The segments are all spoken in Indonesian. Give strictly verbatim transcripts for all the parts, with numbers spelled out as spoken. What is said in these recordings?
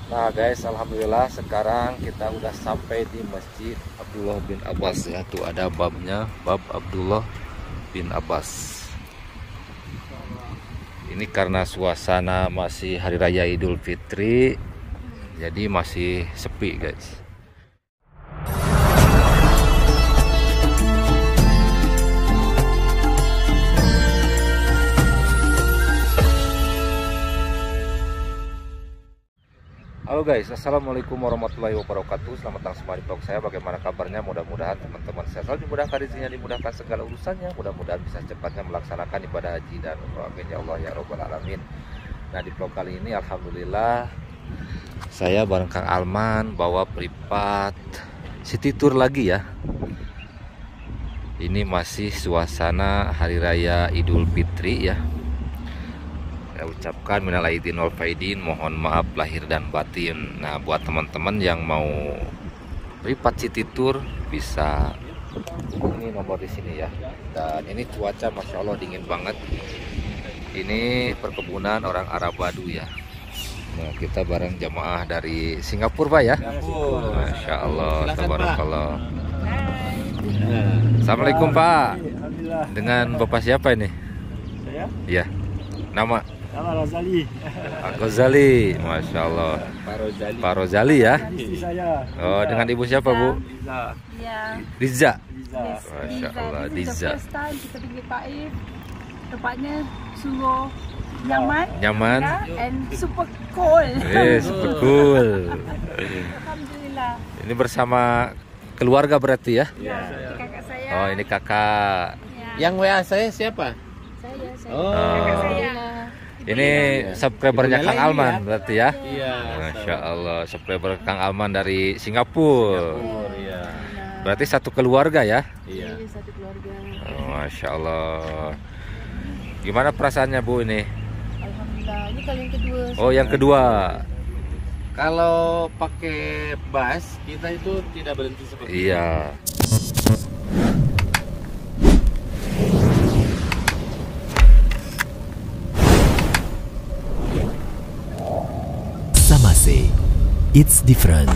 Nah guys, alhamdulillah sekarang kita udah sampai di Masjid Abdullah bin Abbas ya. Tuh ada babnya, bab Abdullah bin Abbas. Ini karena suasana masih Hari Raya Idul Fitri, jadi masih sepi guys. Halo guys, assalamualaikum warahmatullahi wabarakatuh. Selamat datang semua di vlog saya. Bagaimana kabarnya? Mudah-mudahan teman-teman saya selalu dimudahkan rezekinya, dimudahkan segala urusannya. Mudah-mudahan bisa cepatnya melaksanakan ibadah haji dan umrah. Amin ya Allah ya Rabbal Alamin. Nah di vlog kali ini alhamdulillah saya bareng Kang Alman bawa privat city tour lagi ya. Ini masih suasana Hari Raya Idul Fitri ya. Saya ucapkan minal aidin wal faidin, mohon maaf lahir dan batin. Nah buat teman-teman yang mau privat city tour bisa ini nomor di sini ya. Dan ini cuaca masya Allah dingin banget. Ini perkebunan orang Arab Badu ya. Nah kita bareng jamaah dari Singapura Pak ya. Masya Allah, tabarakallah. Assalamualaikum Pak. Dengan Bapak siapa ini? Saya? Ya. Nama? Nama Rozali. Pak Rozali, masya Allah. Pak Rozali. Pak Rozali ya. Istri saya. Oh, dengan ibu siapa Bu? Liza. Ya. Riza. Liza. Masya Allah, This is Liza. the first time kita pergi Taif. Tempatnya sungguh nyaman, Nyaman. ya, and super cool. Eh, super cool. Alhamdulillah. Ini bersama keluarga berarti ya? Ya, ini kakak saya. Oh, ini kakak. Ya, Yang W A saya siapa? saya, saya. Oh. Kakak saya. Ini subscribernya Ibu Kang Mela ini Alman ya? berarti ya? Iya. Masya Allah, subscriber Kang Alman dari Singapura. Oh iya. Berarti satu keluarga ya? Iya. Ini satu keluarga. Oh, Masya Allah. Gimana perasaannya Bu ini? Alhamdulillah. Ini kali yang kedua. Oh, yang kedua. Kalau pakai bus kita itu tidak berhenti seperti itu. Iya. Samase, it's different.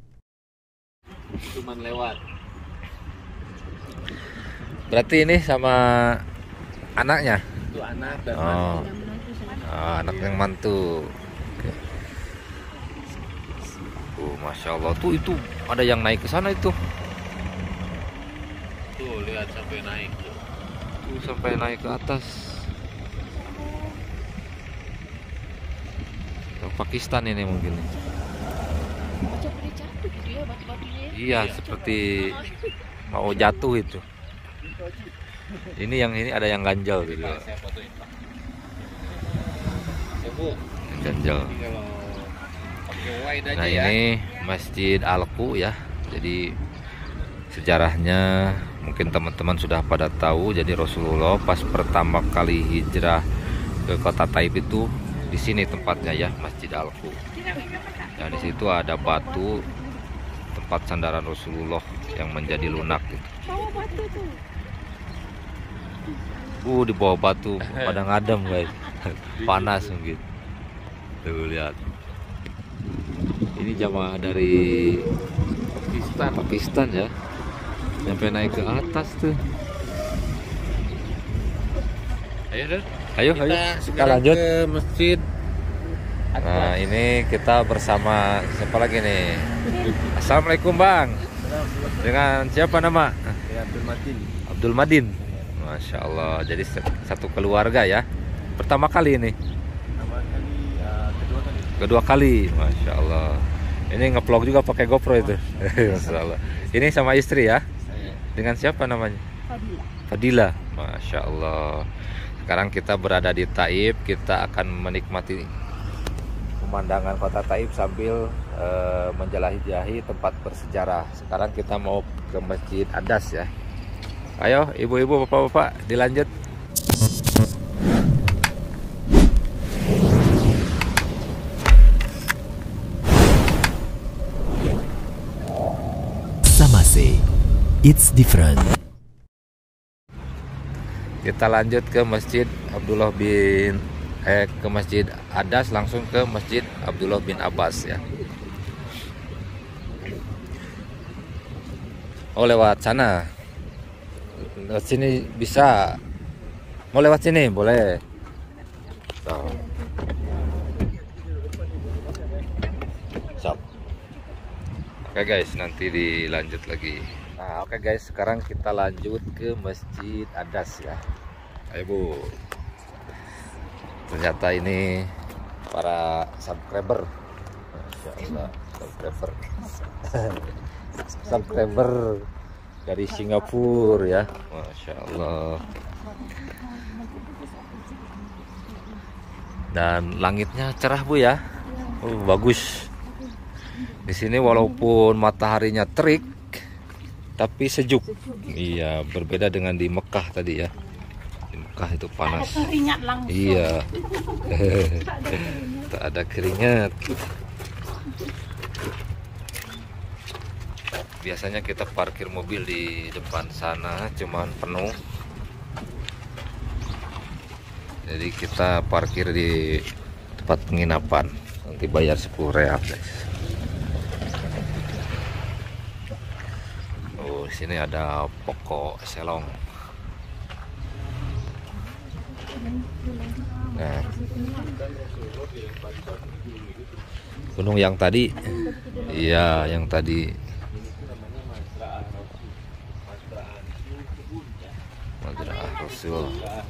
Cuman lewat. Berarti ini sama anaknya? Itu anak dan Oh, Yang menantu sana. oh anak yang mantu. Oke. Oh, masya Allah. Tuh itu ada yang naik ke sana itu. tuh lihat sampai naik. Tuh sampai naik ke atas. Yang Pakistan ini mungkin. Macam boleh jatuh gitu ya batu-batunya. Iya, seperti mau jatuh itu. Ini yang ini ada yang ganjal gitu. Saya fotoin Pak. Ya Bu, Yang ganjal. ini kalau pakai wide aja Nah ya. ini Masjid Al-Qu ya. Jadi sejarahnya mungkin teman-teman sudah pada tahu. Jadi Rasulullah pas pertama kali hijrah ke kota Taif itu di sini tempatnya ya, Masjid Al-Qu. Nah di situ ada batu tempat sandaran Rasulullah yang menjadi lunak gitu. Bawa batu tuh. Uh di bawah batu pada ngadem guys. Panas mungkin. Tuh lihat. Ini jamaah dari Pakistan. Pakistan ya. Sampai naik ke atas tuh. Ayo deh. Ayo, Kita ayo. Kita sekarang lanjut. ke masjid. Nah, ini kita bersama siapa lagi nih? Assalamualaikum Bang. Dengan siapa nama? Ya, Abdul Matin. Abdul Madin. Masya Allah. Jadi se- satu keluarga ya. Pertama kali ini. Nama kali uh, kedua kali. Kedua kali. Masya Allah. Ini ngevlog juga pakai GoPro itu. Masya Allah. Ini sama istri ya? Dengan siapa namanya? Fadila. Fadila. Masya Allah. Sekarang kita berada di Taif. Kita akan menikmati pemandangan kota Taif sambil uh, menjelajahi tempat bersejarah. Sekarang kita mau ke Masjid Adas ya. Ayo ibu-ibu bapak-bapak dilanjut. Samase, it's different. Kita lanjut ke Masjid Abdullah bin eh ke Masjid Adas, langsung ke Masjid Abdullah bin Abbas ya. Oh, lewat sana. Lewat sini bisa. Mau lewat sini boleh. Tuh. Sop. Oke guys, nanti dilanjut lagi. Nah, oke guys, sekarang kita lanjut ke Masjid Adas ya. Ayo Bu. Ternyata ini para subscriber. Masya Allah, subscriber. Subscriber dari Singapura ya. Masya Allah. Dan langitnya cerah Bu ya. Oh, bagus. Di sini walaupun mataharinya terik tapi sejuk. Iya, berbeda dengan di Mekah tadi ya. Di Mekah itu panas. Keringat langsung. Iya. Tak ada keringat. Biasanya kita parkir mobil di depan sana cuman penuh. Jadi kita parkir di tempat penginapan. Nanti bayar sepuluh real, guys. Oh, di sini ada pokok selong. Nah, gunung yang tadi, iya, yang tadi. Madrasah Rasul.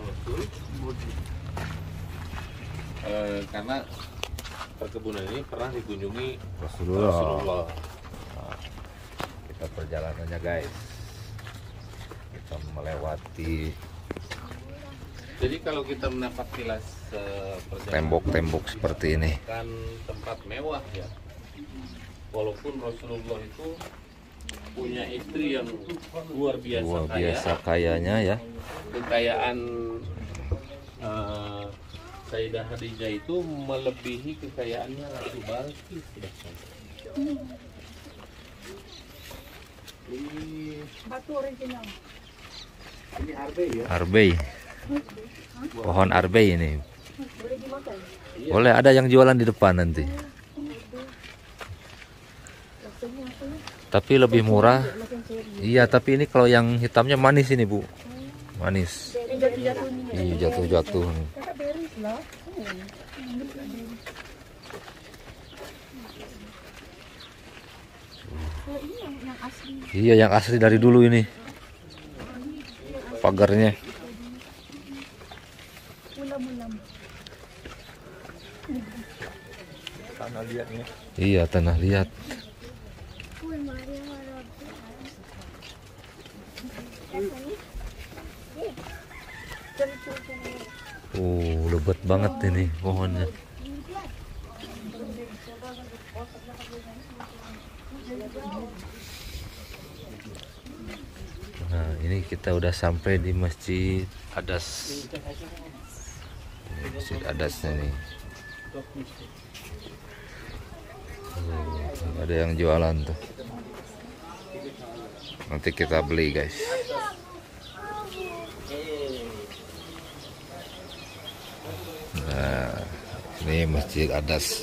Eh, karena perkebunan ini pernah dikunjungi Rasulullah. Rasulullah. Nah, kita perjalanannya guys, kita melewati Jadi kalau kita mendapat kilas eh, perjalanan, tembok-tembok seperti ini. kan tempat mewah ya. Walaupun Rasulullah itu punya istri yang luar biasa Luar kaya, biasa kayanya ya. kekayaan eh, Sayyidah Khadijah itu melebihi kekayaannya Ratu Balkis. Ini Batu original. ini arbei ya. Arbei, pohon arbei ini. Boleh dimakan. Boleh, ada yang jualan di depan nanti. Rasanya apa ya? Tapi lebih murah. Macam ceri. Iya, tapi ini kalau yang hitamnya manis ini Bu. Manis. Yang jatuh-jatuh ni. Iya, jatuh-jatuh. Kakak beris lah. Hmm. Oh, ini yang, yang asli. Iya, yang asli dari dulu ini. Pagarnya. Mulam-mulam. Tanah liatnya. Iya, tanah liat. Oh, lebat banget ini pohonnya. Nah, ini kita udah sampai di Masjid Adas. Ini Masjid Adasnya nih. Oh, ada yang jualan tuh. Nanti kita beli guys. Nah, ini Masjid Adas.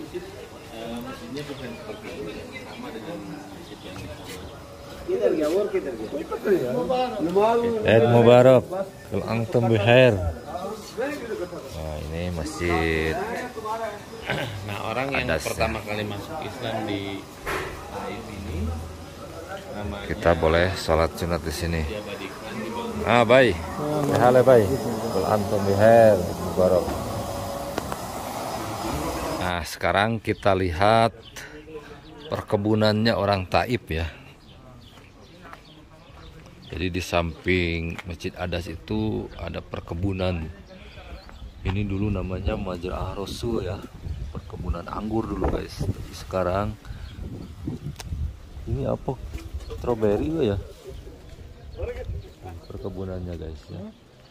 Eid Mubarak, kul antum bihair. Nah, ini masjid. Nah, orang yang Adas, pertama kali masuk Islam di Taif ini namanya Kita boleh sholat sunat di sini. diabadikan di bawah. Ah, baik. Halo, baik. Kul antum bihair, Eid Mubarak. Nah, sekarang kita lihat perkebunannya orang Taif ya. Jadi di samping Masjid Adas itu ada perkebunan. Ini dulu namanya Madrasah Rasul ya. Perkebunan anggur dulu guys. Tapi sekarang ini apa? Strawberry ya. Perkebunannya guys ya.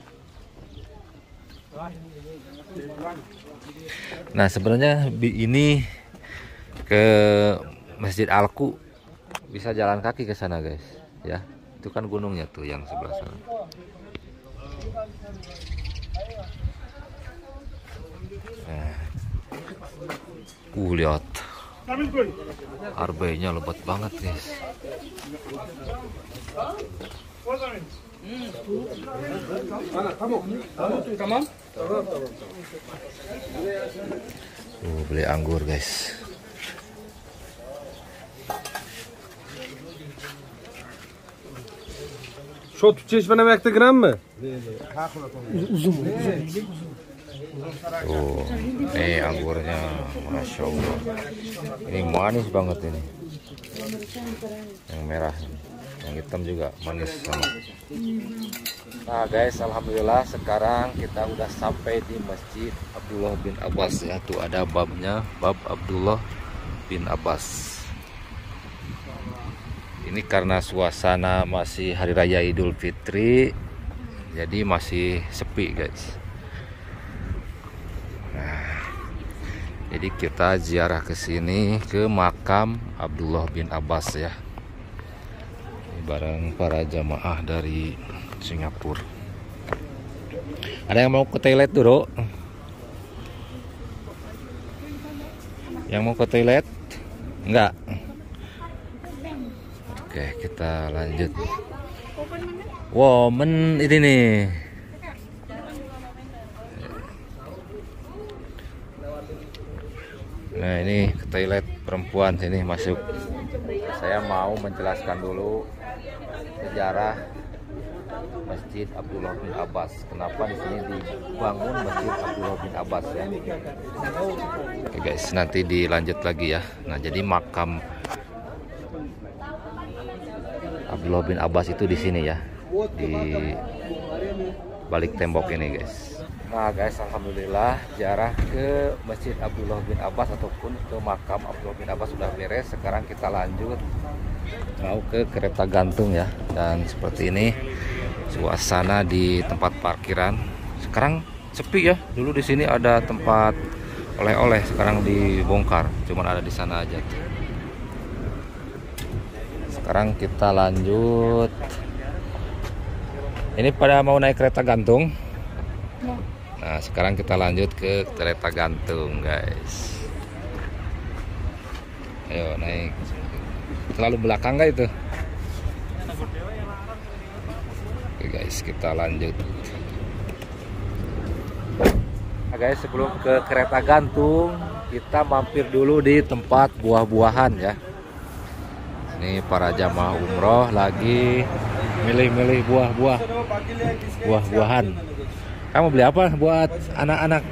Nah, sebenarnya ini ke Masjid Alku bisa jalan kaki ke sana guys ya. Itu kan gunungnya tuh yang sebelah sana. Nah. Uh, lihat Arbainya lebat banget guys. Tuh, beli anggur guys. Şu çeşmene mekte gram mı? Tuh, nih anggurnya, masya Allah. Ini manis banget ini. Yang merah, yang hitam juga manis sama. Nah guys, alhamdulillah sekarang kita udah sampai di Masjid Abdullah bin Abbas ya. Tuh ada babnya, bab Abdullah bin Abbas. Ini karena suasana masih Hari Raya Idul Fitri, jadi masih sepi guys. Nah, jadi kita ziarah ke sini ke makam Abdullah bin Abbas ya. Ini bareng para jamaah dari Singapura. Ada yang mau ke toilet dulu? Yang mau ke toilet? Enggak. Oke, kita lanjut. Wow, men ini nih. Nah, ini ke toilet perempuan sini masuk. Saya mau menjelaskan dulu sejarah Masjid Abdullah bin Abbas. Kenapa di sini dibangun Masjid Abdullah bin Abbas ya? Oke guys, nanti dilanjut lagi ya. Nah, jadi makam Abdullah bin Abbas itu di sini ya, di balik tembok ini guys. Nah guys, alhamdulillah ziarah ke Masjid Abdullah bin Abbas ataupun ke makam Abdullah bin Abbas sudah beres. Sekarang kita lanjut mau ke kereta gantung ya. Dan seperti ini suasana di tempat parkiran. Sekarang sepi ya. Dulu di sini ada tempat oleh-oleh, sekarang dibongkar. Cuman ada di sana aja. Sekarang kita lanjut. Ini pada mau naik kereta gantung. Nah, sekarang kita lanjut ke kereta gantung, guys. Ayo naik. Terlalu belakang nggak itu? Oke guys, kita lanjut. Nah guys, sebelum ke kereta gantung, kita mampir dulu di tempat buah-buahan ya. Ini para jamaah umroh lagi milih-milih buah-buah, buah-buahan. Kamu beli apa buat anak-anak?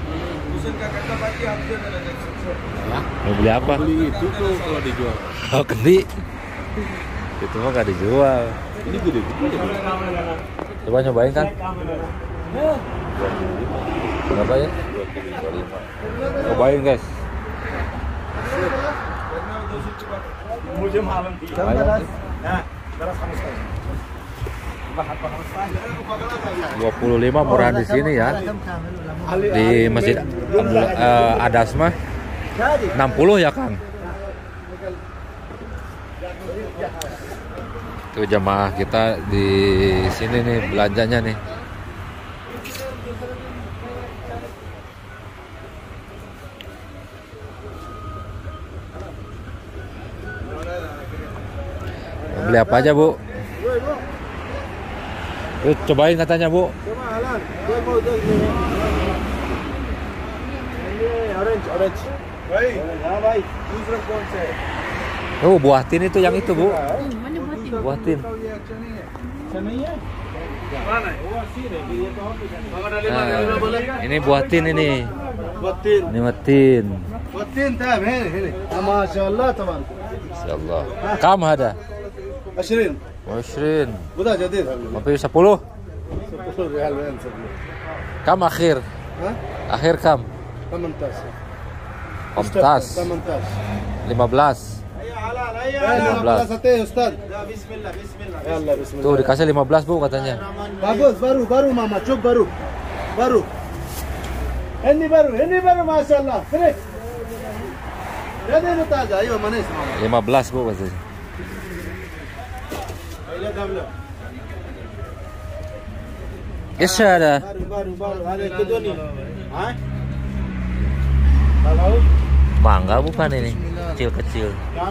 Mau beli apa? Beli itu tuh kalau dijual. Oh, kendi. Itu mah nggak dijual. Ini gede. Coba nyobain kan? Berapa ya? Cobain guys. dua puluh lima murah di sini ya. Di Masjid Abdullah uh, Adas mah enam puluh ya Kang. Tuh jamaah kita di sini nih belanjanya nih. Beli apa aja Bu? Tuh, cobain katanya Bu. Oh, buah tin itu yang itu Bu. Buah tin. Nah, ini buah tin ini. Ini buah tin. Buah tin tam ini. Masya Allah teman. Masya Allah. Kam ada? Ashirin. Ashirin. Budak jadid. Hampir sepuluh. sepuluh rial men sepuluh. Kam akhir? Hah? Akhir kam? delapan belas. Komtas. delapan belas. lima belas. lima belas sate Ustaz. Bismillah, bismillah. Ya Allah, bismillah. Tuh dikasih lima belas Bu katanya. Bagus, baru, baru mama, cuk baru. Baru. Ini baru, ini baru Masya Allah. Fresh. Jadi itu taza, ayo manis mama. lima belas Bu katanya. Yes ada. Baru, baru, baru. Ada itu nih. Hah? Mangga bukan ini? kecil-kecil.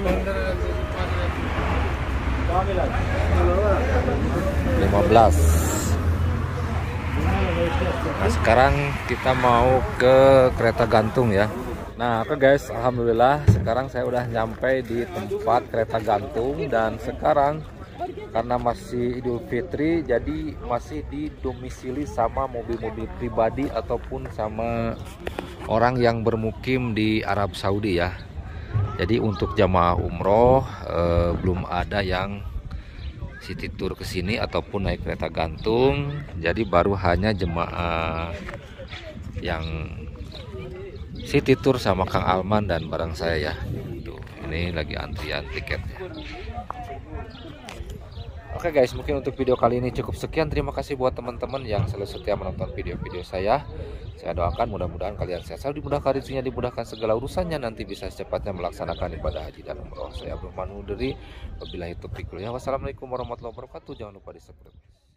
lima belas. Nah, sekarang kita mau ke kereta gantung ya. Nah, oke guys, alhamdulillah sekarang saya udah nyampe di tempat kereta gantung dan sekarang karena masih Idul Fitri jadi masih didomisili sama mobil-mobil pribadi ataupun sama orang yang bermukim di Arab Saudi ya. Jadi untuk jamaah umroh eh, belum ada yang city tour ke sini ataupun naik kereta gantung. Jadi baru hanya jemaah yang city tour sama Kang Alman dan bareng saya ya. Tuh, ini lagi antrian tiketnya. Oke guys, mungkin untuk video kali ini cukup sekian. Terima kasih buat teman-teman yang selalu setia menonton video-video saya. Saya doakan mudah-mudahan kalian sehat selalu, dimudahkan rezekinya, dimudahkan segala urusannya, nanti bisa secepatnya melaksanakan ibadah haji dan umroh. Saya Abdul Manudri, wabillahi taufiq wal hidayah. Wassalamualaikum warahmatullahi wabarakatuh. Jangan lupa di subscribe.